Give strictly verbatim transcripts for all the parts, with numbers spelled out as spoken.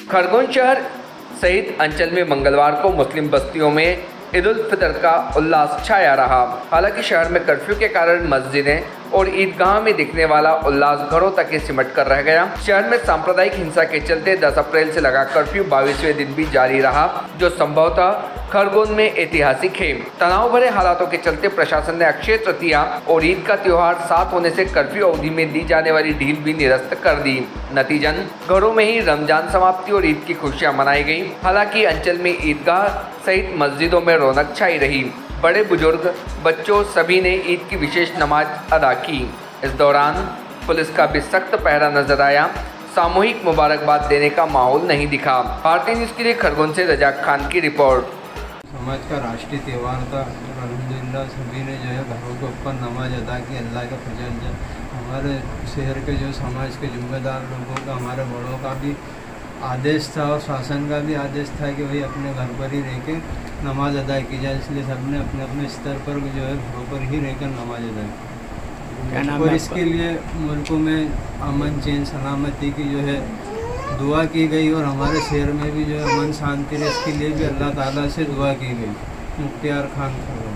खरगोन शहर सहित अंचल में मंगलवार को मुस्लिम बस्तियों में ईद उल फितर का उल्लास छाया रहा। हालांकि शहर में कर्फ्यू के कारण मस्जिदें और ईदगाह में दिखने वाला उल्लास घरों तक ही सिमट कर रह गया। शहर में सांप्रदायिक हिंसा के चलते दस अप्रैल से लगा कर्फ्यू बाईसवें दिन भी जारी रहा, जो संभवतः खरगोन में ऐतिहासिक है। तनाव भरे हालातों के चलते प्रशासन ने अक्षय तृतीया और ईद का त्योहार साथ होने से कर्फ्यू अवधि में दी जाने वाली ढील भी निरस्त कर दी। नतीजन घरों में ही रमजान समाप्ति और ईद की खुशियां मनाई गई। हालांकि अंचल में ईदगाह सहित मस्जिदों में रौनक छाई रही। बड़े बुजुर्ग, बच्चों सभी ने ईद की विशेष नमाज अदा की। इस दौरान पुलिस का भी सख्त पहरा नजर आया। सामूहिक मुबारकबाद देने का माहौल नहीं दिखा। भारतीय न्यूज़ के लिए खरगोन से रजाक खान की रिपोर्ट। समाज का राष्ट्रीय त्यौहार था और अल्हम्दुलिल्लाह सभी ने जो है घरों के ऊपर नमाज अदा की। अल्लाह का फजल है। हमारे शहर के जो समाज के जिम्मेदार लोगों का, हमारे बड़ों का भी आदेश था और शासन का भी आदेश था कि भाई अपने घर पर ही रह के नमाज अदा की जाए, इसलिए सबने अपने अपने स्तर पर जो है घरों पर ही रहकर नमाज अदा की। और इसके लिए मुल्कों में अमन चैन सलामती की जो है दुआ की गई और हमारे शहर में भी जो है अमन शांति रहे, इसके लिए भी अल्लाह ताला से दुआ की गई। मुख्तियार खान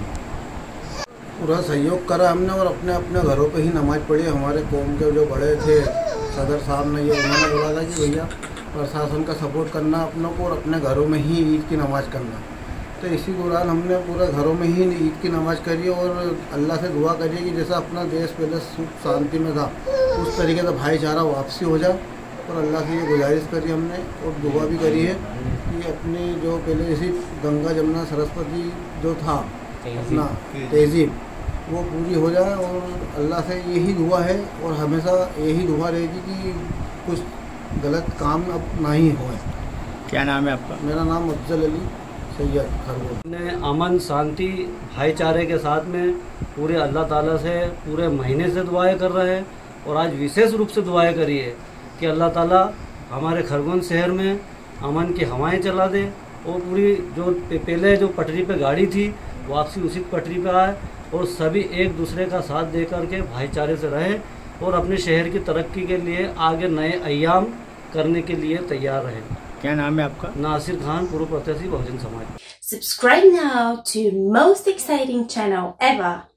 पूरा सहयोग करा हमने और अपने अपने घरों पे ही नमाज पढ़ी। हमारे कौम के जो बड़े थे सदर साहब ने ये उन्होंने बोला था कि भैया प्रशासन का सपोर्ट करना अपनों को और अपने घरों में ही ईद की नमाज़ करना। तो इसी दौरान हमने पूरे घरों में ही ईद की नमाज़ करी और अल्लाह से दुआ करी कि जैसा अपना देश पहले सुख शांति में था उस तरीके से भाईचारा वापसी हो जाए। और अल्लाह से ये गुजारिश करी हमने और दुआ भी करी है कि अपनी जो पहले जैसी गंगा जमुना सरस्वती जो था अपना तहजीब वो पूरी हो जाए और अल्लाह से यही दुआ है और हमेशा यही दुआ रहेगी कि कुछ गलत काम अब ना ही होए। क्या नाम है आपका? मेरा नाम अफजल अली सैयद खरगोन। ने अमन शांति भाईचारे के साथ में पूरे अल्लाह ताला से पूरे महीने से दुआएं कर रहे हैं और आज विशेष रूप से दुआएं करी है कि अल्लाह ताला हमारे खरगोन शहर में अमन की हवाएं चला दे और पूरी जो पहले जो पटरी पे गाड़ी थी वापसी उसी पटरी पे आए और सभी एक दूसरे का साथ दे करके भाईचारे से रहे और अपने शहर की तरक्की के लिए आगे नए अय्याम करने के लिए तैयार रहे। क्या नाम है आपका? नासिर खान, पूर्व प्रत्याशी Bahujan Samaj. Subscribe now to most exciting channel ever.